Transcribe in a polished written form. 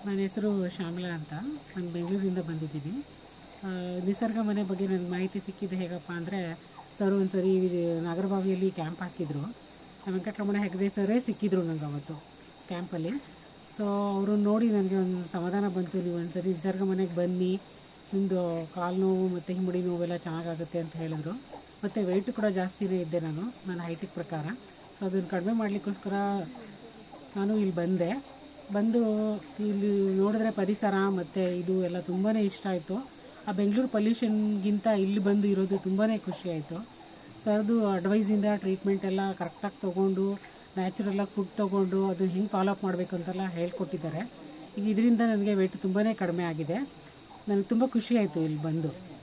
ನನ್ನ ಹೆಸರು ಶ್ಯಾಮಲಾ ಅಂತ. ನಾನು ಬೆಂಗಳೂರಿಂದ ಬಂದಿದ್ದೀನಿ. ನಿಸರ್ಗ ಮನೆ ಬಗ್ಗೆ ನನಗೆ ಮಾಹಿತಿ ಸಿಕ್ಕಿದ್ದು ಹೇಗಪ್ಪ ಅಂದರೆ, ಸರ್ ಒಂದು ಸರಿ ನಾಗರಬಾವಿಯಲ್ಲಿ ಕ್ಯಾಂಪ್ ಹಾಕಿದ್ರು. ವೆಂಕಟರಮಣ ಹೆಗಡೆ ಸರೇ ಸಿಕ್ಕಿದ್ರು ನನಗೆ ಅವತ್ತು ಕ್ಯಾಂಪಲ್ಲಿ. ಸೊ ಅವರು ನೋಡಿ ನನಗೆ ಒಂದು ಸಮಾಧಾನ ಬಂತು. ನೀವು ಒಂದು ಸರಿ ನಿಸರ್ಗ ಮನೆಗೆ ಬನ್ನಿ, ನಿಮ್ಮದು ಕಾಲು ನೋವು ಮತ್ತು ಹಿಮ್ಮಡಿ ನೋವೆಲ್ಲ ಚೆನ್ನಾಗಾಗುತ್ತೆ ಅಂತ ಹೇಳಿದ್ರು. ಮತ್ತು ವೆಯ್ಟ್ ಕೂಡ ಜಾಸ್ತಿನೇ ಇದ್ದೆ ನನ್ನ ಹೈಟಿಗೆ ಪ್ರಕಾರ. ಸೊ ಅದನ್ನು ಕಡಿಮೆ ಮಾಡಲಿಕ್ಕೋಸ್ಕರ ನಾನು ಇಲ್ಲಿ ಬಂದು ಇಲ್ಲಿ ನೋಡಿದ್ರೆ ಪರಿಸರ ಮತ್ತು ಇದು ಎಲ್ಲ ತುಂಬಾ ಇಷ್ಟ ಆಯಿತು. ಆ ಬೆಂಗಳೂರು ಪೊಲ್ಯೂಷನ್ಗಿಂತ ಇಲ್ಲಿ ಬಂದು ಇರೋದು ತುಂಬಾ ಖುಷಿ ಆಯಿತು. ಸರ್ದು ಅಡ್ವೈಸಿಂದ ಟ್ರೀಟ್ಮೆಂಟ್ ಎಲ್ಲ ಕರೆಕ್ಟಾಗಿ ತೊಗೊಂಡು, ನ್ಯಾಚುರಲಾಗಿ ಫುಡ್ ತೊಗೊಂಡು ಅದನ್ನು ಹೆಂಗೆ ಫಾಲೋ ಅಪ್ ಮಾಡಬೇಕು ಅಂತೆಲ್ಲ ಹೇಳ್ಕೊಟ್ಟಿದ್ದಾರೆ. ಈಗ ಇದರಿಂದ ನನಗೆ ವೆಯ್ಟ್ ತುಂಬಾ ಕಡಿಮೆ ಆಗಿದೆ. ನನಗೆ ತುಂಬ ಖುಷಿ ಆಯಿತು ಇಲ್ಲಿ ಬಂದು.